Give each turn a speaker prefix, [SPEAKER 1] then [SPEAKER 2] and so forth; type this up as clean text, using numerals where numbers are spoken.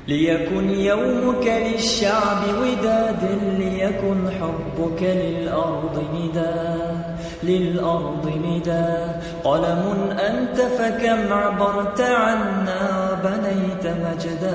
[SPEAKER 1] ليكن يومك للشعب وداد، ليكن حبك للأرض نداء. قلم أنت فكم عبرت عنا وبنيت مجدا.